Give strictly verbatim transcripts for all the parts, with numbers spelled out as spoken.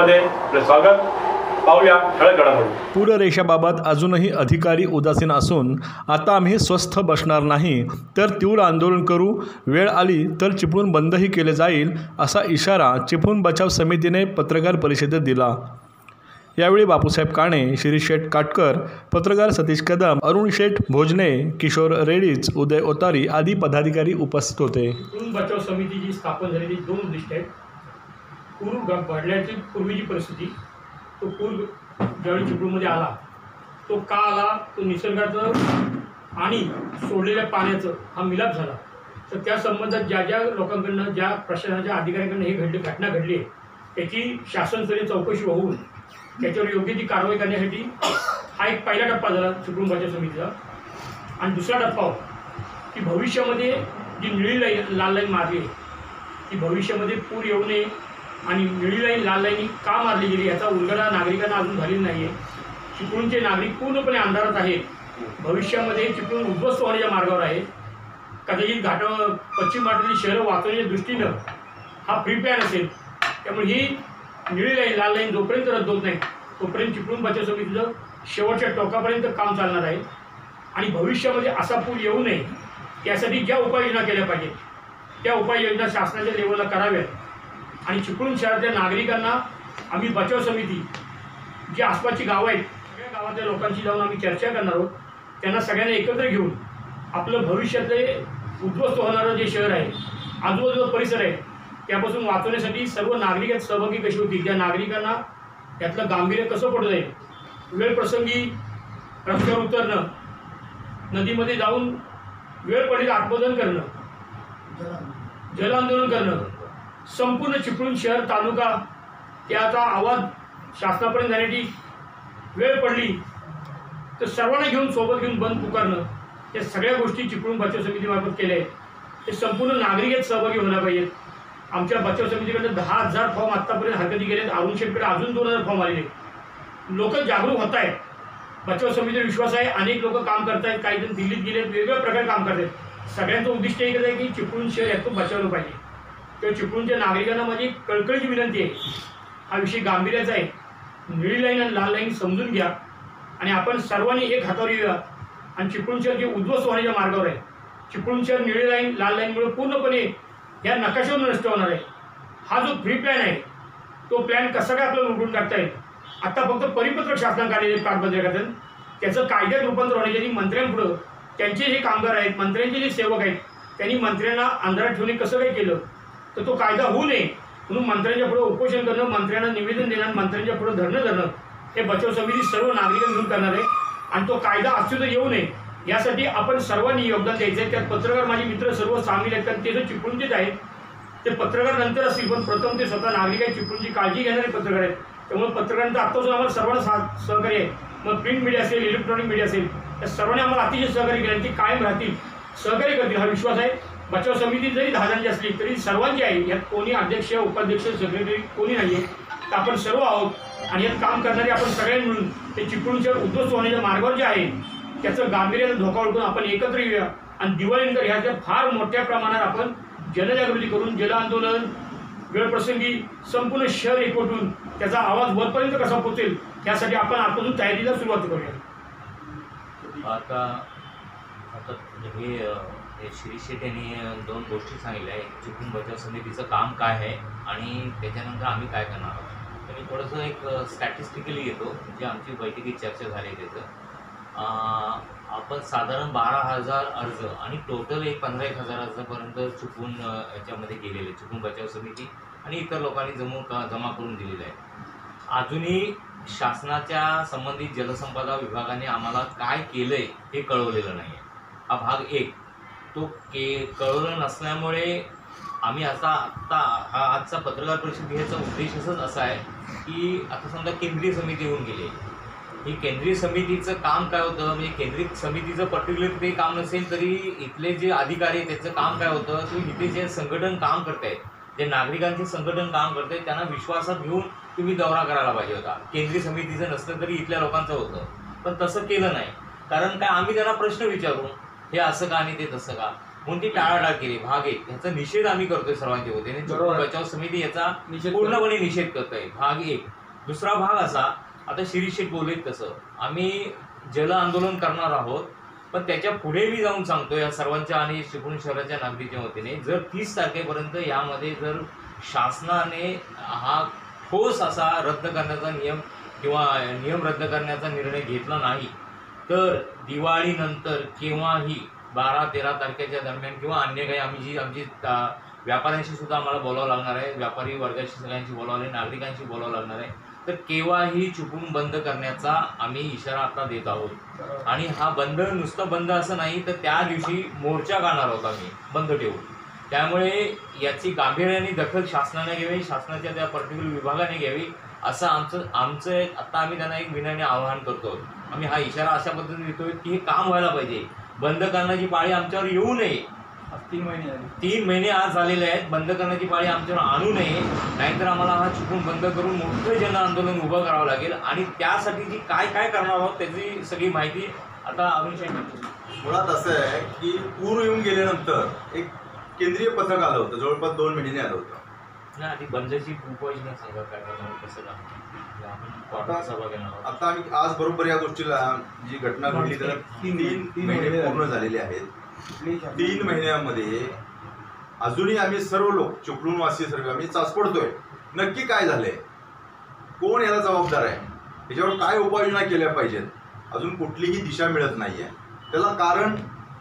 मध्ये आपले स्वागत. पाहूया ठळक घडामोडी. पूररेषेबाबत अजूनही अधिकारी उदासीन असून आता आम्ही स्वस्थ बसणार नाही तर तीव्र आंदोलन करू, वेळ आली तर चिपळूण बंदही केले जाईल असा इशारा चिपळूण बचाव समितीने पत्रकार परिषदेत दिला. यावेळी बापूसाहेब काणे, शिरीष शेठ काटकर, पत्रकार सतीश कदम, अरुण शेठ भोजने, किशोर रेडीज, उदय ओतारी आदी पदाधिकारी उपस्थित होते. चिपळूण बचाव समितीची स्थापन झालेली दोन उद्दिष्ट आहेत. पूर घडल्याची पूर्वीची परिस्थिती, तो पूर ज्यावेळी चिपळूणमध्ये आला तो का आला, तो निसर्गाचं आणि सोडलेल्या पाण्याचं हा मिलाप झाला. तर त्या संबंधात ज्या ज्या लोकांकडनं, ज्या प्रशासनाच्या अधिकाऱ्यांकडनं ही घडली घटना घडली आहे त्याची शासनस्तरीय चौकशी होऊन त्याच्यावर योग्य ती कारवाई करण्यासाठी हा एक पहिला टप्पा झाला चिपळूण बचाव समितीचा. आणि दुसरा टप्पा की भविष्यामध्ये जी निळी लाईन लाल लाईन मारली आहे ती भविष्यामध्ये पूर येऊ नये आणि निळी लाईन लाल लाईन का मारली गेली याचा उलगडा नागरिकांना अजून झालेला नाही आहे. चिपळूणचे नागरिक पूर्णपणे अंधारात आहेत. भविष्यामध्ये चिपळूण उद्ध्वस्त होण्याच्या मार्गावर आहे. कदाचित घाट पश्चिम घाटातील शहरं वाचवण्याच्या दृष्टीनं हा प्री प्लॅन असेल. त्यामुळे ही निळी लाईन लाल लाईन जोपर्यंत रद्द होत नाही तोपर्यंत चिपळूण बचाव समितीचं शेवटच्या टोकापर्यंत काम चालणार आहे. आणि भविष्यामध्ये असा पूर येऊ नये यासाठी ज्या उपाययोजना केल्या पाहिजेत त्या उपाययोजना शासनाच्या लेवलला कराव्यात. आणि चिपळूण शहरातल्या नागरिकांना आम्ही बचाव समिती जी आसपासची गावं आहेत सगळ्या गावातल्या लोकांशी जाऊन आम्ही चर्चा करणार आहोत. त्यांना सगळ्यांना एकत्र घेऊन आपलं भविष्यातले उद्ध्वस्त होणारं जे शहर आहे, आजूबाजूचा परिसर आहे, त्यापासून वाचवण्यासाठी सर्व नागरिक यात सहभागी कशी होतील, त्या नागरिकांना त्यातलं गांभीर्य कसं पडत जाईल, वेळ प्रसंगी रस्त्यावर उतरणं, नदीमध्ये जाऊन वेळ पडली आत्मदहन करणं, जलआंदोलन करणं, संपूर्ण चिपळूण शहर तालुका त्याचा आवाज शासनापर्यंत जाण्याची वेळ पडली तर सर्वांना घेऊन सोबत घेऊन बंद पुकारणं, या सगळ्या गोष्टी चिपळूण बचाव समितीमार्फत केल्या आहेत. ते संपूर्ण नागरिक यात सहभागी व्हायला पाहिजेत. आमच्या बचाव समितीकडे दहा हजार फॉर्म आत्तापर्यंत हरकती गेलेत. अरुण शेठकडे अजून दोन हजार फॉर्म आलेले. लोक जागरूक होत आहेत. बचाव समितीवर विश्वास आहे. अनेक लोक काम करत आहेत. काही जण दिल्लीत गेलेत, वेगवेगळ्या प्रकारे काम करत आहेत. सगळ्यांचं उद्दिष्ट एकच आहे की चिपळूण शहर यातून बचावलं पाहिजे. तेव्हा चिपळूणच्या नागरिकांना माझी कळकळीची विनंती आहे, हा विषय गांभीर्याचा आहे. निळी लाईन आणि लाल लाईन समजून घ्या आणि आपण सर्वांनी एक हातावर येऊया. आणि चिपळूण शहर जे उद्ध्वस्त होण्याच्या मार्गावर आहे, चिपळूण शहर निळी लाईन लाल लाईनमुळे पूर्णपणे या नकाशावर नष्ट होणार आहे. हा जो फ्री प्लॅन आहे तो प्लॅन कसा काय आपल्याला उलटून टाकता येईल. आता फक्त परिपत्रक शासनाने काढलेले कागदपत्रातून त्याचं कायद्यात रूपांतर होण्याच्या मंत्र्यांपुढं त्यांचे जे कामगार आहेत, मंत्र्यांचे जे सेवक आहेत, त्यांनी मंत्र्यांना अंधारात ठेवणे कसं काय केलं तर तो कायदा होऊ नये म्हणून मंत्र्यांच्या पुढे उपोषण करणं, मंत्र्यांना निवेदन देणं, मंत्र्यांच्या पुढे धरणं धरणं हे बचाव समिती सर्व नागरिकांना घेऊन करणार आहे. आणि तो कायदा अस्तित्वात येऊ नये यासाठी आपण सर्वांनी योगदान द्यायचं आहे. त्यात पत्रकार माझे मित्र सर्व सामील आहेत, कारण ते जे चिपळूणचेच आहेत ते पत्रकार नंतर असतील पण प्रथम ते स्वतः नागरिक आहेत, चिपळूणची काळजी घेणारे पत्रकार आहेत. त्यामुळे पत्रकारांचं आत्तापासून आम्हाला सर्वांना सहकार्य आहे. मग प्रिंट मीडिया असेल, इलेक्ट्रॉनिक मीडिया असेल, त्या सर्वांनी आम्हाला अतिशय सहकार्य केलं. ती कायम राहतील, सहकार्य करतील हा विश्वास आहे. बचाव समिती जरी दहा जणांची असली तरी सर्वांची आहे. यात कोणी अध्यक्ष, उपाध्यक्ष, सेक्रेटरी कोणी नाही आहे. तर आपण सर्व आहोत आणि यात काम करणारे आपण सगळ्यांनी मिळून ते चिपळूणच्या उद्ध्वस्त होण्याच्या मार्गावर जे आहे त्याचं गांभीर्याचा धोका ओळखून आपण एकत्र येऊया. आणि दिवाळीनंतर ह्याच्या फार मोठ्या प्रमाणात आपण जनजागृती करून जलआंदोलन, वेळप्रसंगी संपूर्ण शहर एकवटून त्याचा आवाज वरपर्यंत कसा पोहोचेल यासाठी आपण आतापासून तयारीला सुरुवात करूया. आता आता हे शिरीष शेठ यांनी दोन गोष्टी सांगितल्या. एक चिपळूण बचाव समितीचं काम काय आहे आणि त्याच्यानंतर आम्ही काय करणार आहोत. तर मी थोडंसं एक स्टॅटिस्टिकली येतो जे आमची बैठकीत चर्चा झाली आहे त्याचं. आपण साधारण बारा हजार अर्ज आणि टोटल एक पंधरा एक हजार अर्जापर्यंत चिपळूण याच्यामध्ये गेलेले चिपळूण बचाव समिती आणि इतर लोकांनी जमून का जमा करून दिलेलं आहे. अजूनही शासनाच्या संबंधित जलसंपदा विभागाने आम्हाला काय केलं आहे हे कळवलेलं नाही आहे. हा भाग एक. तो के कळवलं नसल्यामुळे आम्ही आता आत्ता हा आजचा पत्रकार परिषद घ्यायचा उद्देश असंच असा आहे की आता समजा केंद्रीय समिती होऊन गेली. ही केंद्रीय समितीचं काम काय होतं, म्हणजे केंद्रीय समितीचं पर्टिक्युलर ते काम नसेल तरी इथले जे अधिकारी आहेत त्याचं काम काय होतं की इथे जे संघटन काम करत आहेत, जे नागरिकांचे संघटन काम करत आहेत त्यांना विश्वासात घेऊन तुम्ही दौरा करायला पाहिजे होता. केंद्रीय समितीचं नसलं तरी इथल्या लोकांचं होतं, पण तसं केलं नाही. कारण काय, आम्ही त्यांना प्रश्न विचारू हे असं का आणि ते तसं का. म्हणून ती टाळाटाळ केली. भाग एक ह्याचा निषेध आम्ही करतोय सर्वांच्या वतीने. चिपळूण बचाव समिती याचा पूर्णपणे निषेध करत आहे. भाग एक. दुसरा भाग असा, आता शिरीष शेठ बोललेत तसं आम्ही जल आंदोलन करणार आहोत, पण त्याच्या पुढे मी जाऊन सांगतो या सर्वांच्या आणि चिपळूण शहराच्या नागरिकांच्या वतीने, जर तीस तारखेपर्यंत यामध्ये जर शासनाने हा ठोस असा रद्द करण्याचा नियम किंवा नियम रद्द करण्याचा निर्णय घेतला नाही, तर दिवाळीनंतर केव्हाही बारा तेरा तारखेच्या दरम्यान किंवा अन्य काही आम्ही जी आमची व्यापाऱ्यांशी सुद्धा आम्हाला बोलावं लागणार आहे, व्यापारी वर्गाशी सगळ्यांशी बोलावं लागेल, नागरिकांशी बोलावं लागणार आहे, तर केव्हाही चिपळूण बंद करण्याचा आम्ही इशारा आता देत आहोत. आणि हा बंद नुसतं बंद असं नाही, तर त्या दिवशी मोर्चा काढणार आहोत आम्ही बंद ठेवून. त्यामुळे याची गांभीर्याने दखल शासनाने घ्यावी, शासनाच्या त्या पर्टिक्युलर विभागाने घ्यावी, असं आमचं आमचं आता आम्ही त्यांना एक विनयाने आवाहन करतो. आम्ही हा इशारा अशा पद्धतीने देतोय की हे काम व्हायला पाहिजे, बंद करण्याची पाळी आमच्यावर येऊ नये. तीन महिने झाले तीन महिने आज झालेले आहेत. बंद करण्याची पाळी आमच्यावर आणू नये, नाहीतर आम्हाला हा चिपळूण बंद करून मोठं जन आंदोलन उभं करावं लागेल. आणि त्यासाठी जी काय काय करणार आहोत त्याची सगळी माहिती आता अरुण शेठ. मुळात असं आहे की पूर येऊन गेल्यानंतर एक केंद्रीय पथक आलं होतं, जवळपास दोन महिन्याने आलं होतं. नाही, आधी बंदची उपाययोजना सांगा काय करणार, कसं काय आपण सभा घेणार आहोत. आता आम्ही आज बरोबर या गोष्टीला जी घटना घडली त्याला तीन तीन महिने पूर्ण झालेले आहेत. तीन महिन्यामध्ये अजूनही आम्ही सर्व लोक चिपळूणवासी सर्व आम्ही चाचपडतोय नक्की काय झालंय, कोण याला जबाबदार आहे, याच्यावर काय उपाययोजना केल्या पाहिजेत. अजून कुठलीही दिशा मिळत नाहीये. त्याला कारण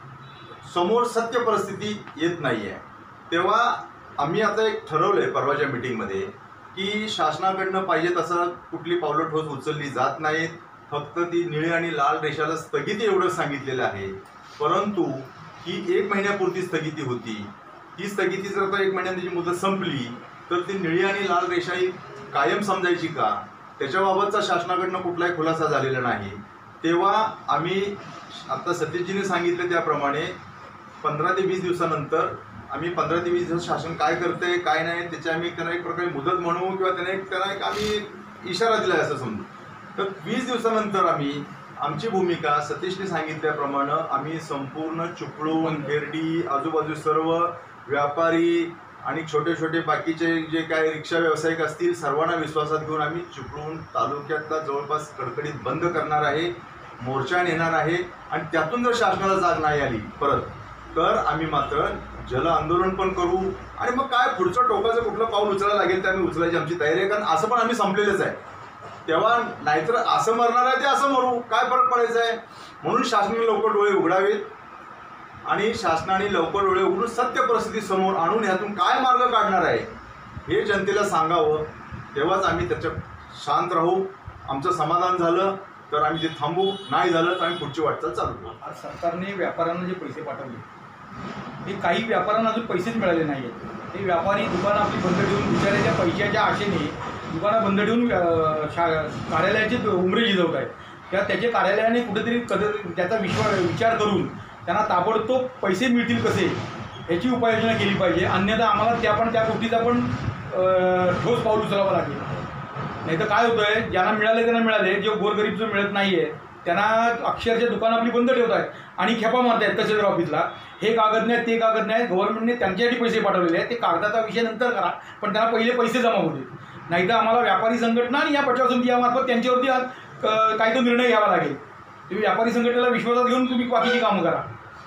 समोर सत्य परिस्थिती येत नाहीये. तेव्हा आम्ही आता एक ठरवलंय परवाच्या मीटिंगमध्ये की शासनाकडनं पाहिजे तसं कुठली पावलं ठोस उचलली जात नाहीत. फक्त ती निळी आणि लाल रेषाला स्थगिती एवढं सांगितलेलं आहे. परंतु ही एक महिन्यापुरती स्थगिती होती. ती स्थगिती जर आता एक महिन्यात त्याची मुदत संपली तर ती निळी आणि लाल रेषा ही कायम समजायची का, त्याच्याबाबतचा शासनाकडनं कुठलाही खुलासा झालेला नाही. तेव्हा आम्ही आता सतीशजीने सांगितलं त्याप्रमाणे पंधरा ते वीस दिवसानंतर आम्ही पंधरा ते वीस दिवस शासन काय करतंय काय नाही त्याची आम्ही त्यांना एक प्रकारे मुदत म्हणू किंवा त्यांना एक त्यांना एक आम्ही इशारा दिला असं समजू. तर वीस दिवसानंतर आम्ही आमची भूमिका सतीशने सांगितल्याप्रमाणे आम्ही संपूर्ण चिपळूण, खेर्डी, आजूबाजू सर्व व्यापारी आणि छोटे छोटे बाकीचे जे काय रिक्षा व्यावसायिक असतील सर्वांना विश्वासात घेऊन आम्ही चिपळूण तालुक्यातला जवळपास कडकडीत बंद करणार आहे, मोर्चा नेणार आहे. आणि त्यातून जर शासनाला जाग नाही आली परत तर आम्ही मात्र जल आंदोलन पण करू. आणि मग काय पुढचं टोकाचं कुठलं पाऊल उचलायला लागेल ते आम्ही उचलायची आमची तयारी आहे. कारण असं पण आम्ही संपलेलंच आहे. तेव्हा नाहीतर असं मरणार आहे ते असं मरू, काय फरक पडायचा आहे. म्हणून शासनाने लवकर डोळे उघडावेत आणि शासनाने लवकर डोळे उघडून सत्य परिस्थिती समोर आणून ह्यातून काय मार्ग काढणार आहे हे जनतेला सांगावं. तेव्हाच आम्ही त्याच्यात शांत राहू. आमचं समाधान झालं तर आम्ही ते थांबू, नाही झालं तर आम्ही पुढची वाटचाल चालू करू. आज सरकारने व्यापाऱ्यांना जे पैसे पाठवले ते काही व्यापाऱ्यांना अजून पैसेच मिळाले नाही आहेत. ते व्यापारी दुकानं आपली बंद ठेवून बिचाराच्या पैशाच्या आशेने दुकानं बंद ठेवून शा कार्यालयाचे उमरे झिजवत आहेत. त्या त्याच्या कार्यालयाने कुठेतरी कधी त्याचा विश्वास विचार करून त्यांना ताबडतोब पैसे मिळतील कसे याची उपाययोजना केली पाहिजे. अन्यथा आम्हाला त्या पण त्या गोष्टीचा पण ठोस पाऊल उचलावं लागेल. नाही तर काय होतं आहे, ज्यांना मिळाले त्यांना मिळाले, जे गोरगरीब जो मिळत नाही आहे त्यांना अक्षरशः दुकानं आपली बंद ठेवत आहेत आणि खेपा मारत आहेत तहसीलदार ऑफिसला. हे कागद नाही ते कागद नाही, गव्हर्नमेंटने त्यांच्यासाठी पैसे पाठवलेले आहेत. ते कागदाचा विषय नंतर करा, पण त्यांना पहिले पैसे जमा होते. नाही तर आम्हाला व्यापारी संघटना आणि या बचाव समिती यामार्फत त्यांच्यावरती काही तो निर्णय घ्यावा लागेल. तुम्ही व्यापारी संघटनेला विश्वासात घेऊन तुम्ही बाकीची कामं करा.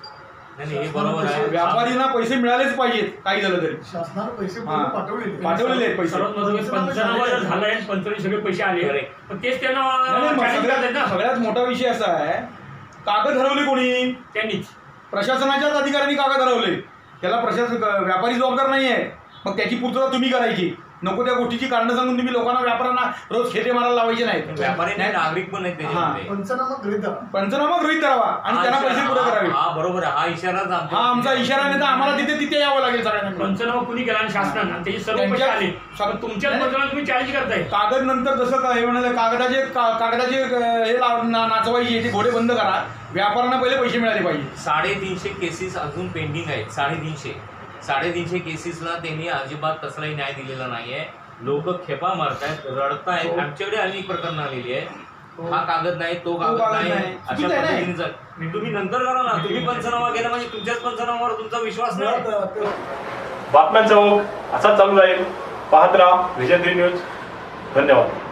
हे बरोबर आहे. व्यापारींना पैसे मिळालेच पाहिजेत काही झालं तरी. शासनाने पैसे हां, पाठवले पाठवलेले आहेत पैसे. सर्वात महत्त्वाचं पंचनामा जर झाला आहे, पंचनामे सगळे पैसे आले, पण तेच त्यांना नाही, नाही, मग challenge करतात सगळ्यात ना. सगळ्यात मोठा विषय असा आहे, कागद हरवले कोणी? त्यांनीच. प्रशासनाच्याच अधिकाऱ्यांनी कागद हरवले. त्याला प्रशासन व्यापारी जबाबदार नाही आहे. मग त्याची पूर्तता तुम्ही करायची. नको त्या गोष्टीची कारणं सांगून तुम्ही लोकांना व्यापाऱ्यांना रोज खेटे मारायला लावायचे नाहीत. व्यापारी नाही, नागरिक पण आहेत त्याच्यामध्ये. पंचनामा गृहीत धरा. पंचनामा गृहीत करावा आणि हा त्यांना पैसे इशारा- पुरे करावे. हा बरोबर आहे. हा इशाराच आमच्या- हा आमचा इशारा नाही तर आम्हाला तिथे तिथे यावं लागेल सगळ्यांना. पंचनामा कुणी केला आणि शासनानं त्याचे सर्व पैसे त्यांच्या- आले. पण तुमच्याच नाही. पंचनामा तुम्ही चॅलेंज करताय. कागद नंतर जसं का हे म्हणाले कागदाचे का- कागदाचे हे लाव- ना- नाचवायचे ते घोडे बंद करा. व्यापाऱ्यांना पहिले पैसे मिळाले पाहिजे. साडेतीनशे केसेस अजून पेंडिंग आहेत. साडेतीनशे साडेतीनशे केसेसला त्यांनी अजिबात तसलाही न्याय दिलेला नाही आहे. लोक खेपा मारतायत, रडतायत. आमच्याकडे अनेक प्रकरणं आलेली आहेत. हा कागद नाही तो तो कागद कागद नाही नाही. अशा चुकीचं आहे ना. पद्धतीने जर तुम्ही नंतर करा ना, तुम्ही पंचनामा केला म्हणजे तुमच्याच पंचनामावर तुमचा विश्वास नाही. बातम्यांचा ओघ असाच चालू राहील. पाहत राहा विजय न्यूज. धन्यवाद.